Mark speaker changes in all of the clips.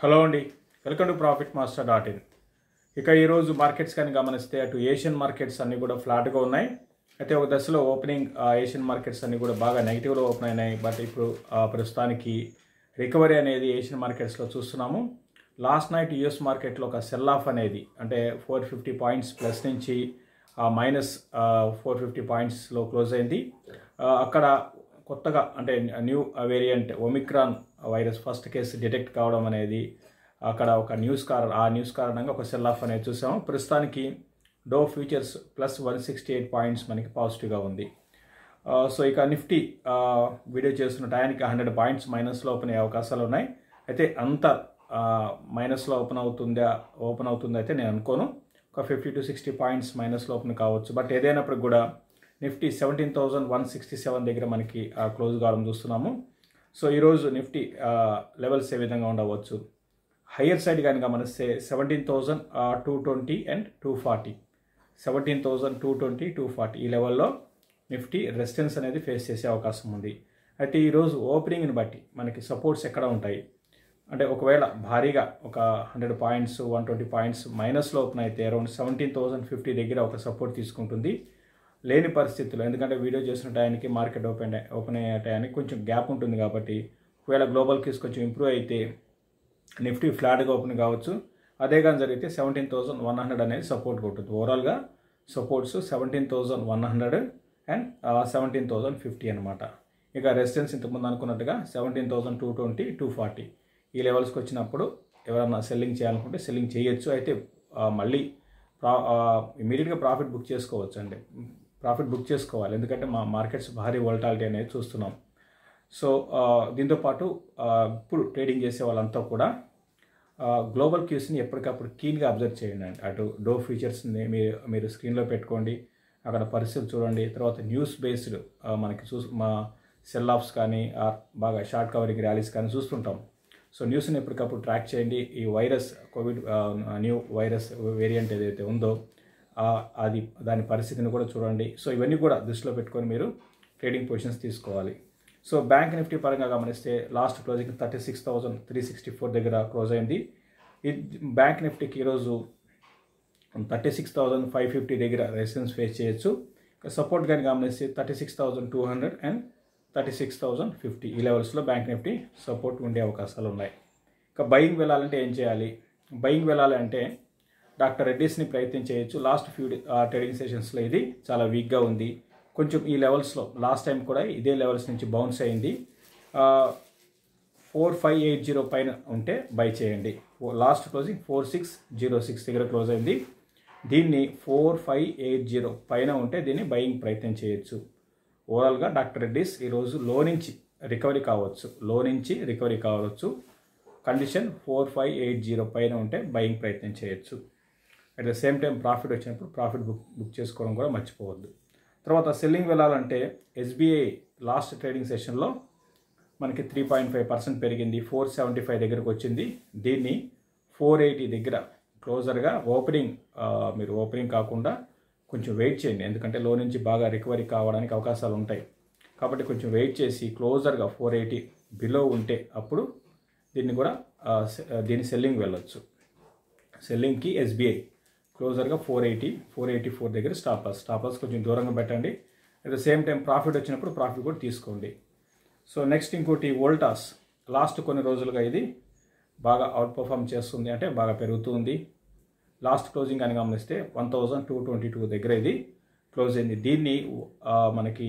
Speaker 1: Hello అండి, welcome to profitmaster.in. ఇక ఈరోజు మార్కెట్స్ కానీ గమనిస్తే అటు ఏషియన్ మార్కెట్స్ అన్నీ కూడా ఫ్లాట్గా ఉన్నాయి. అయితే ఒక దశలో ఓపెనింగ్ ఏషియన్ మార్కెట్స్ అన్నీ కూడా బాగా నెగిటివ్లో ఓపెన్ అయినాయి. బట్ ఇప్పుడు ప్రస్తుతానికి రికవరీ అనేది ఏషియన్ మార్కెట్స్లో చూస్తున్నాము. లాస్ట్ నైట్ యూఎస్ మార్కెట్లో ఒక సెల్ ఆఫ్ అనేది అంటే 450 పాయింట్స్ ప్లస్ నుంచి మైనస్ 450 పాయింట్స్లో క్లోజ్ అయింది. అక్కడ కొత్తగా అంటే new variant Omicron virus first case detect కావడం అనేది అక్కడ ఒక న్యూస్ కారణంగా ఒక సెల్ ఆఫ్ అనేది చూసాము. ప్రస్తుతానికి డో ఫ్యూచర్స్ ప్లస్ 168 పాయింట్స్ మనకి పాజిటివ్గా ఉంది. సో ఇక నిఫ్టీ వీడియో చేస్తున్న టైంకి 100 పాయింట్స్ మైనస్లో ఓపెన్ అయ్యే అవకాశాలు ఉన్నాయి. అయితే అంత మైనస్లో ఓపెన్ అవుతుందో అయితే నేను అనుకోను. ఒక 50 to 60 పాయింట్స్ మైనస్లో ఓపెన్ కావచ్చు. బట్ ఏదైనప్పటికి కూడా నిఫ్టీ 17,167 దగ్గర మనకి క్లోజ్ కావడం చూస్తున్నాము. సో ఈరోజు నిఫ్టీ లెవెల్స్ ఏ విధంగా ఉండవచ్చు. హయ్యర్ సైడ్ కానీ గమనిస్తే 17,220 అండ్ 240, 17,220, 240 ఈ లెవెల్లో నిఫ్టీ రెసిస్టెన్స్ అనేది ఫేస్ చేసే అవకాశం ఉంది. అయితే ఈరోజు ఓపెనింగ్ని బట్టి మనకి సపోర్ట్స్ ఎక్కడ ఉంటాయి అంటే ఒకవేళ భారీగా ఒక 100 పాయింట్స్ 120 పాయింట్స్ మైనస్లో ఓపెన్ అయితే అరౌండ్ 17,050 దగ్గర ఒక సపోర్ట్ తీసుకుంటుంది. లేని పరిస్థితుల్లో ఎందుకంటే వీడియో చేసిన టైంకి మార్కెట్ ఓపెన్ అయ్యే టైంకి కొంచెం గ్యాప్ ఉంటుంది కాబట్టి ఒకవేళ గ్లోబల్ కేసు కొంచెం ఇంప్రూవ్ అయితే నిఫ్టీ ఫ్లాట్గా ఓపెన్ కావచ్చు. అదే కానీ జరిగితే 17,100 అనేది సపోర్ట్ కొట్టుతుంది. ఓవరాల్గా సపోర్ట్స్ 17,100 అండ్ 17,050 అనమాట. ఇక రెసిస్టెన్స్ ఇంతకుముందు అనుకున్నట్టుగా 17,220, 240 ఈ లెవెల్స్కి వచ్చినప్పుడు ఎవరన్నా సెల్లింగ్ చేయాలనుకుంటే సెల్లింగ్ చేయొచ్చు. అయితే మళ్ళీ ఇమీడియట్గా ప్రాఫిట్ బుక్ చేసుకోవచ్చు అండి. ప్రాఫిట్ బుక్ చేసుకోవాలి ఎందుకంటే మా మార్కెట్స్ భారీ వోల్టాలిటీ అనేది చూస్తున్నాం. సో దీంతోపాటు ఇప్పుడు ట్రేడింగ్ చేసే వాళ్ళంతా కూడా గ్లోబల్ క్యూస్ని ఎప్పటికప్పుడు కీన్గా అబ్జర్వ్ చేయండి అండి. అటు డో ఫీచర్స్ని మీరు స్క్రీన్లో పెట్టుకోండి, అక్కడ పరిస్థితులు చూడండి. తర్వాత న్యూస్ బేస్డ్ మనకి మా సెల్ ఆఫ్స్ కానీ బాగా షార్ట్ కవరింగ్ ర్యాలీస్ కానీ చూస్తుంటాం. సో న్యూస్ని ఎప్పటికప్పుడు ట్రాక్ చేయండి. ఈ virus Covid new virus variant ఏదైతే ఉందో దాని పరిస్థితిని కూడా చూడండి. సో ఇవన్నీ కూడా దృష్టిలో పెట్టుకొని మీరు ట్రేడింగ్ పొజిషన్స్ తీసుకోవాలి. సో బ్యాంక్ నిఫ్టీ పరంగా గమనిస్తే లాస్ట్ క్లోజింగ్ 36,364 దగ్గర క్లోజ్ అయింది. ఈ బ్యాంక్ నిఫ్టీకి ఈరోజు 36,550 దగ్గర రెసిస్టెన్స్ ఫేస్ చేయొచ్చు. సపోర్ట్ కానీ గమనిస్తే 36,200 అండ్ 36,050 ఈ లెవెల్స్లో బ్యాంక్ నిఫ్టీ సపోర్ట్ ఉండే అవకాశాలు ఉన్నాయి. ఇక బయింగ్ వెళ్ళాలంటే ఏం చేయాలి? బయింగ్ వెళ్ళాలంటే డాక్టర్ రెడ్డీస్ని ప్రయత్నం చేయొచ్చు. లాస్ట్ ఫ్యూ ట్రేడింగ్ సెషన్స్లో ఇది చాలా వీక్గా ఉంది. కొంచెం ఈ లెవెల్స్లో లాస్ట్ టైం కూడా ఇదే లెవెల్స్ నుంచి బౌన్స్ అయింది. 4580 పైన ఉంటే బై చేయండి. లాస్ట్ క్లోజింగ్ 4606 దగ్గర క్లోజ్ అయింది. దీన్ని 4580 పైన ఉంటే దీన్ని బయింగ్ ప్రయత్నం చేయొచ్చు. ఓవరాల్గా డాక్టర్ రెడ్డీస్ ఈరోజు లో నుంచి రికవరీ కావచ్చు. కండిషన్ 4580 పైన ఉంటే బయింగ్ ప్రయత్నం చేయొచ్చు. At the same time profit వచ్చినప్పుడు ప్రాఫిట్ బుక్ చేసుకోవడం కూడా మర్చిపోవద్దు. తర్వాత సెల్లింగ్ వెళ్ళాలంటే SBI లాస్ట్ ట్రేడింగ్ సెషన్లో మనకి 3.5% పెరిగింది, 475 దగ్గరకు వచ్చింది. దీన్ని 480 దగ్గర క్లోజర్గా మీరు ఓపెనింగ్ కాకుండా కొంచెం వెయిట్ చేయండి. ఎందుకంటే లో నుంచి బాగా రికవరీ కావడానికి అవకాశాలు ఉంటాయి. కాబట్టి కొంచెం వెయిట్ చేసి క్లోజర్గా 480 బిలో ఉంటే అప్పుడు దీన్ని సెల్లింగ్ వెళ్ళొచ్చు. సెల్లింగ్కి SBI క్లోజర్గా 484 దగ్గర స్టాప్ లాస్ కొంచెం దూరంగా పెట్టండి. At the same time profit వచ్చినప్పుడు ప్రాఫిట్ కూడా తీసుకోండి. సో నెక్స్ట్ ఇంకోటి వోల్టాస్. లాస్ట్ కొన్ని రోజులుగా ఇది బాగా అవుట్ పర్ఫామ్ చేస్తుంది, అంటే బాగా పెరుగుతుంది. లాస్ట్ క్లోజింగ్ అని గమనిస్తే 1,222 దగ్గర ఇది క్లోజ్ అయింది. దీన్ని మనకి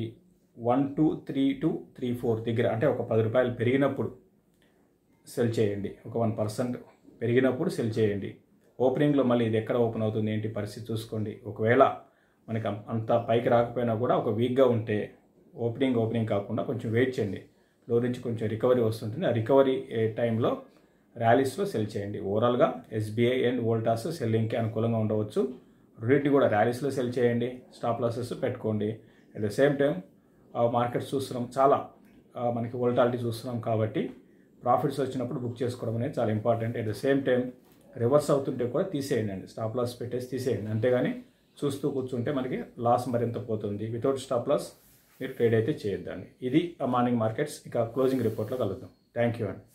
Speaker 1: 123234 దగ్గర అంటే ఒక 10 రూపాయలు పెరిగినప్పుడు సెల్ చేయండి. ఒక 1% పెరిగినప్పుడు సెల్ చేయండి. ఓపెనింగ్లో మళ్ళీ ఇది ఎక్కడ ఓపెన్ అవుతుంది ఏంటి పరిస్థితి చూసుకోండి. ఒకవేళ మనకి అంత పైకి రాకపోయినా కూడా ఒక వీక్గా ఉంటే ఓపెనింగ్ కాకుండా కొంచెం వెయిట్ చేయండి. లో నుంచి కొంచెం రికవరీ వస్తుంటుంది. ఆ రికవరీ టైంలో ర్యాలీస్లో సెల్ చేయండి. ఓవరాల్గా SBI అండ్ వోల్టాస్ సెల్లింగ్కి అనుకూలంగా ఉండవచ్చు. రెండింటి కూడా ర్యాలీస్లో సెల్ చేయండి. స్టాప్ లాసెస్ పెట్టుకోండి. At the same time markets చూస్తున్నాం, చాలా మనకి వోల్టాలిటీ చూస్తున్నాం కాబట్టి ప్రాఫిట్స్ వచ్చినప్పుడు బుక్ చేసుకోవడం అనేది చాలా important. At the same time reverse అవుతుంటే కూడా తీసేయండి అండి. స్టాప్ లాస్ పెట్టేసి తీసేయండి. అంతేగాని చూస్తూ కూర్చుంటే మనకి లాస్ మరింత పోతుంది. వితౌట్ స్టాప్ లాస్ మీరు ట్రేడ్ అయితే చేయొద్దండి. ఇది మార్నింగ్ మార్కెట్స్. ఇక క్లోజింగ్ రిపోర్ట్లో కలుద్దాం. థ్యాంక్ యూ అండి.